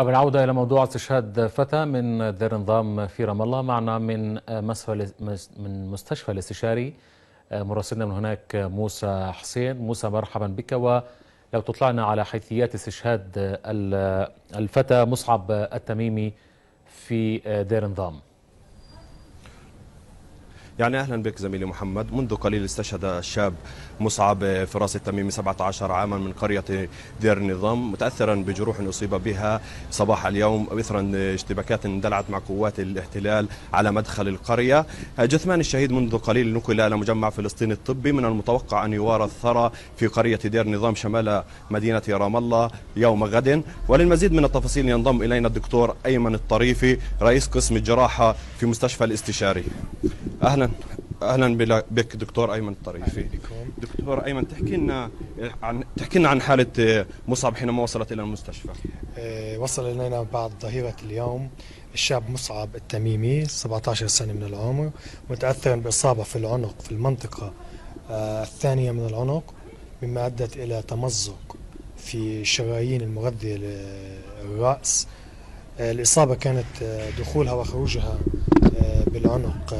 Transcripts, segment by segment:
قبل العودة إلى موضوع استشهاد فتى من دير نظام في رام الله، معنا من مستشفى الاستشاري مراسلنا من هناك موسى حسين. موسى، مرحبا بك. ولو تطلعنا على حيثيات استشهاد الفتى مصعب التميمي في دير نظام. يعني أهلا بك زميلي محمد. منذ قليل استشهد الشاب مصعب فراس التميمي 17 عاما من قرية دير النظام، متأثرا بجروح أصيب بها صباح اليوم إثر اشتباكات اندلعت مع قوات الاحتلال على مدخل القرية. جثمان الشهيد منذ قليل نقل إلى مجمع فلسطين الطبي، من المتوقع أن يوارى الثرى في قرية دير النظام شمال مدينة رام الله يوم غد. وللمزيد من التفاصيل ينضم إلينا الدكتور أيمن الطريفي، رئيس قسم الجراحة في مستشفى الاستشاري. اهلا بك دكتور ايمن الطريفي. دكتور ايمن، تحكي لنا عن حاله مصعب حينما وصلت الى المستشفى. وصل الينا بعد ظهيرة اليوم الشاب مصعب التميمي 17 سنة من العمر، متأثرا بإصابة في العنق في المنطقة الثانية من العنق، مما أدت إلى تمزق في الشرايين المغذية للرأس. الإصابة كانت دخولها وخروجها بالعنق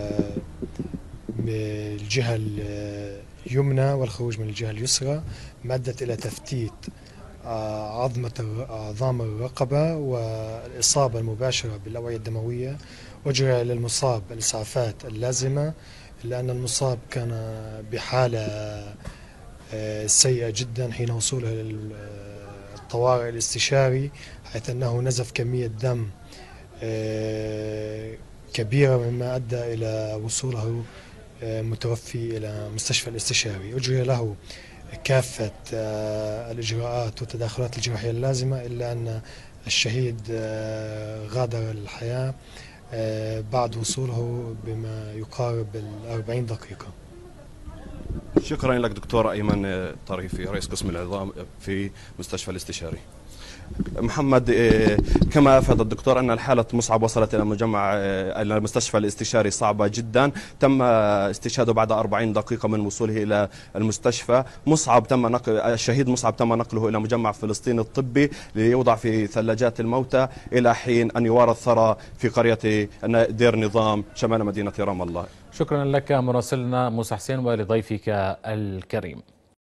بالجهة اليمنى والخروج من الجهة اليسرى، ما أدت إلى تفتيت عظام الرقبة والإصابة المباشرة بالأوعية الدموية. وجرى للمصاب الإسعافات اللازمة، إلا أن المصاب كان بحالة سيئة جدا حين وصوله للطوارئ الاستشاري، حيث أنه نزف كمية دم كبيرة، مما أدى إلى وصوله متوفي إلى مستشفى الاستشاري. أجري له كافة الإجراءات والتدخلات الجراحية اللازمة، إلا أن الشهيد غادر الحياة بعد وصوله بما يقارب 40 دقيقة. شكرا لك دكتور أيمن الطريفي، رئيس قسم العظام في مستشفى الاستشاري. محمد، كما أفاد الدكتور أن الحالة مصعب وصلت إلى المستشفى الاستشاري صعبة جدا. تم استشهاده بعد 40 دقيقة من وصوله إلى المستشفى. الشهيد مصعب تم نقله إلى مجمع فلسطين الطبي ليوضع في ثلاجات الموتى إلى حين أن يوارى الثرى في قرية دير نظام شمال مدينة رام الله. شكرا لك مراسلنا موسى حسين ولضيفك الكريم.